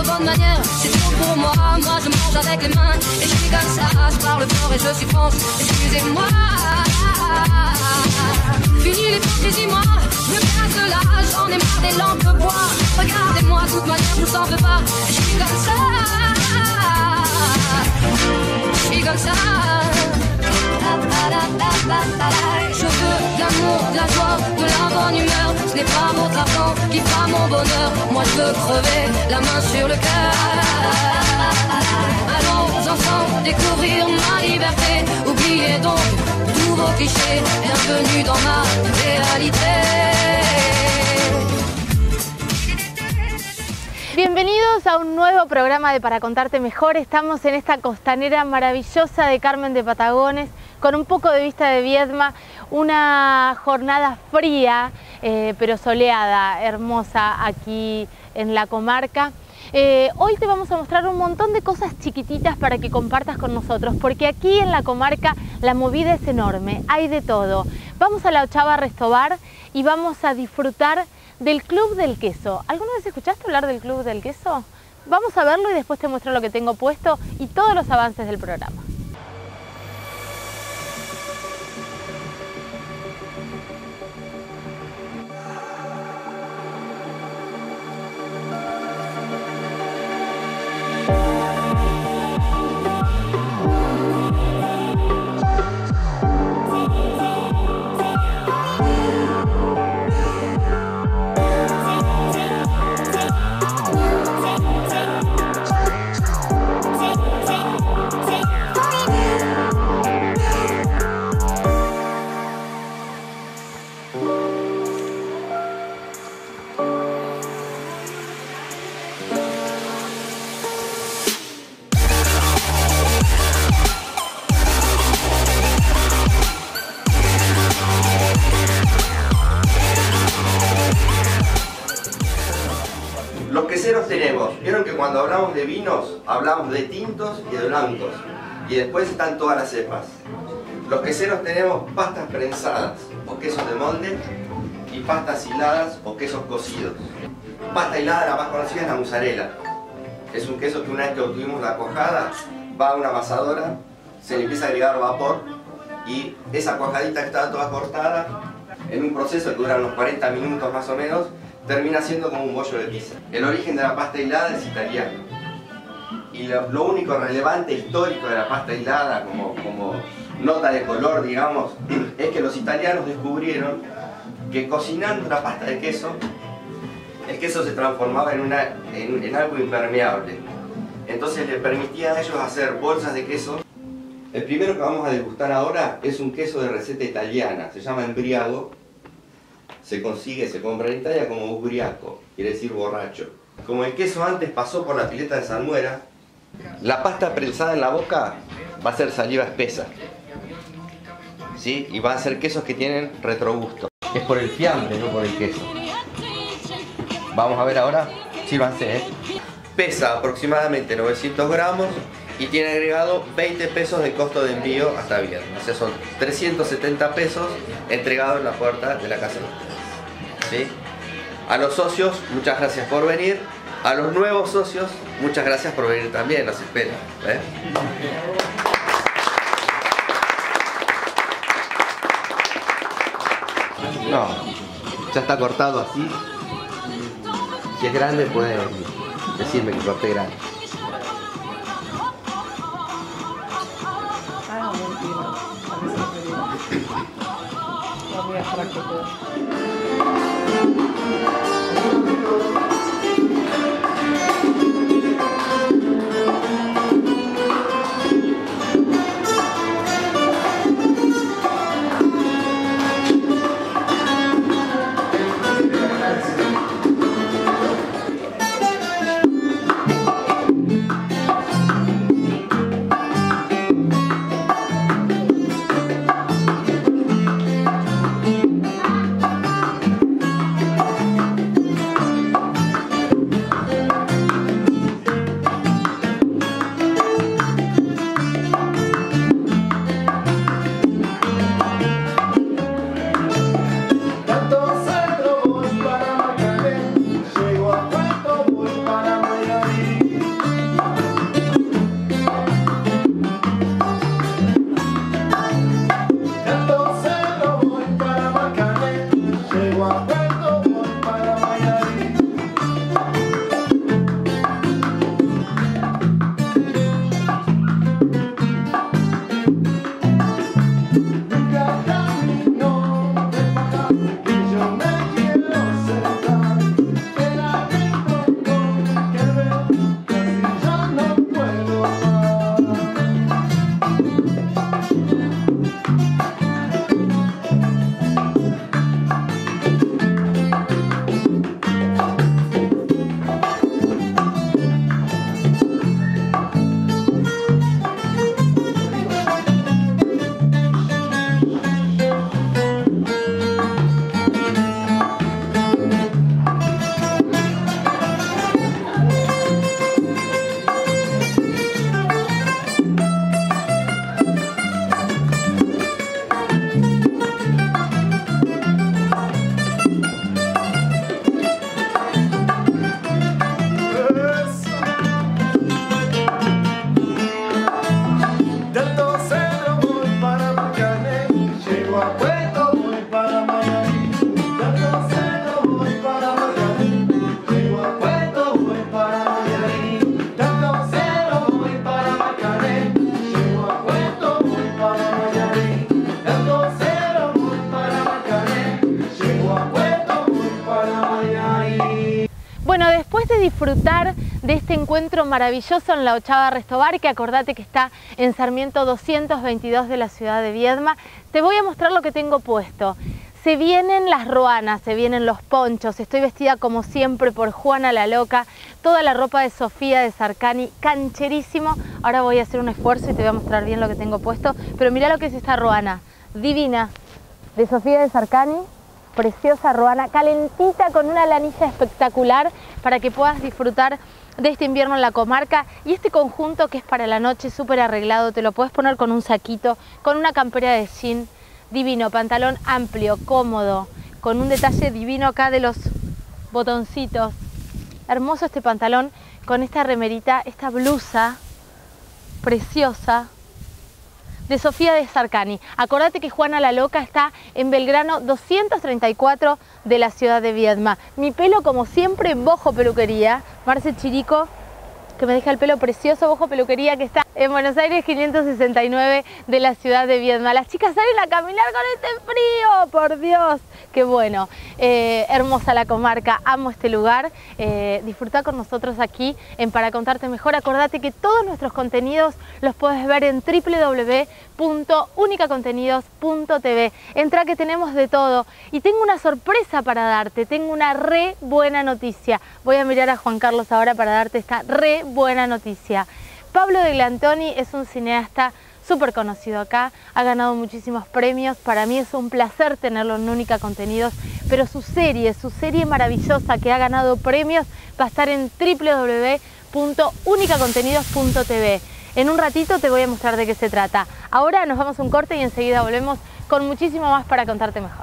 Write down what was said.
de bonne manière, c'est trop pour moi. Moi je mange avec les mains et je suis comme ça. Je parle fort et je suis France, excusez-moi. Fini l'hypocrisie, moi, je me casse de là. J'en ai marre des lampes de bois. Regardez-moi, de toute manière, je vous en veux pas. Je suis comme ça. Je suis comme ça. Je veux de l'amour, de la joie, de la bonne humeur. Ce n'est pas votre argent qui fera mon bonheur. Moi je veux crever la main sur le cœur. Allons ensemble découvrir ma liberté. Oubliez donc tous vos clichés. Bienvenue dans ma réalité. Bienvenidos a un nuevo programa de Para Contarte Mejor. Estamos en esta costanera maravillosa de Carmen de Patagones, con un poco de vista de Viedma, una jornada fría, pero soleada, hermosa aquí en la comarca. Hoy te vamos a mostrar un montón de cosas chiquititas para que compartas con nosotros, porque aquí en la comarca la movida es enorme, hay de todo. Vamos a la Ochava Restobar y vamos a disfrutar del Club del Queso. ¿Alguna vez escuchaste hablar del Club del Queso? Vamos a verlo y después te muestro lo que tengo puesto y todos los avances del programa. Los queseros tenemos, vieron que cuando hablamos de vinos, hablamos de tintos y de blancos, y después están todas las cepas. Los queseros tenemos pastas prensadas o quesos de molde y pastas hiladas o quesos cocidos. Pasta hilada, la más conocida, es la mozzarella. Es un queso que una vez que obtuvimos la cuajada, va a una amasadora, se le empieza a agregar vapor y esa cuajadita que está toda cortada, en un proceso que dura unos 40 minutos más o menos, termina siendo como un bollo de pizza. El origen de la pasta hilada es italiano. Y lo único relevante histórico de la pasta hilada, como nota de color, digamos, es que los italianos descubrieron que cocinando la pasta de queso, el queso se transformaba en algo impermeable. Entonces le permitía a ellos hacer bolsas de queso. El primero que vamos a degustar ahora es un queso de receta italiana, se llama Embriago. Se compra en Italia como ubriaco, quiere decir borracho. Como el queso antes pasó por la pileta de salmuera, la pasta prensada en la boca va a ser saliva espesa, ¿sí? Y va a ser quesos que tienen retrogusto. Es por el fiambre, no por el queso. Vamos a ver ahora, sírvanse, ¿eh? Pesa aproximadamente 900 gramos y tiene agregado 20 pesos de costo de envío hasta Viedma. O sea, son 370 pesos entregados en la puerta de la casa de ustedes. ¿Sí? A los socios, muchas gracias por venir. A los nuevos socios, muchas gracias por venir también, los espero. No, ya está cortado así. Si es grande, pueden decirme que corté grande. Bueno, después de disfrutar de este encuentro maravilloso en la Ochava Restobar, que acordate que está en Sarmiento 222 de la ciudad de Viedma, te voy a mostrar lo que tengo puesto. Se vienen las ruanas, se vienen los ponchos, estoy vestida como siempre por Juana la Loca, toda la ropa de Sofía de Sarcani, cancherísimo. Ahora voy a hacer un esfuerzo y te voy a mostrar bien lo que tengo puesto, pero mira lo que es esta ruana, divina, de Sofía de Sarcani. Preciosa ruana, calentita con una lanilla espectacular para que puedas disfrutar de este invierno en la comarca. Y este conjunto que es para la noche, súper arreglado, te lo puedes poner con un saquito, con una campera de jean, divino, pantalón amplio, cómodo, con un detalle divino acá de los botoncitos. Hermoso este pantalón con esta remerita, esta blusa preciosa de Sofía de Sarcani. Acordate que Juana la Loca está en Belgrano 234 de la ciudad de Viedma. Mi pelo, como siempre, en Bojo Peluquería. Marce Chirico, que me deja el pelo precioso, Bojo Peluquería, que está en Buenos Aires 569 de la ciudad de Viedma. Las chicas salen a caminar con este frío, por Dios. Qué bueno, hermosa la comarca, amo este lugar. Disfruta con nosotros aquí en Para Contarte Mejor. Acordate que todos nuestros contenidos los puedes ver en www.unicacontenidos.tv. Entra, que tenemos de todo. Y tengo una sorpresa para darte, tengo una re buena noticia. Voy a mirar a Juan Carlos ahora para darte esta re buena noticia. Pablo de Glantoni es un cineasta súper conocido acá, ha ganado muchísimos premios. Para mí es un placer tenerlo en Única Contenidos, pero su serie maravillosa que ha ganado premios va a estar en www.unicacontenidos.tv. En un ratito te voy a mostrar de qué se trata. Ahora nos vamos a un corte y enseguida volvemos con muchísimo más Para Contarte Mejor.